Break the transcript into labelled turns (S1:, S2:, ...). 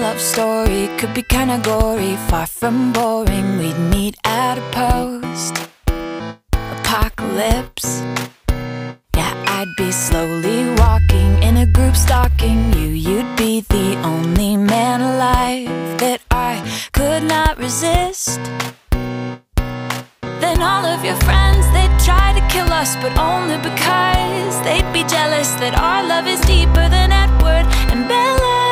S1: love story could be kinda gory, far from boring. We'd meet at a post-apocalypse. Yeah, I'd be slowly walking in a group stalking you. You'd be the only man alive that I could not resist. Then all of your friends, they'd try to kill us, but only because they'd be jealous that our love is deeper than Edward and Bella.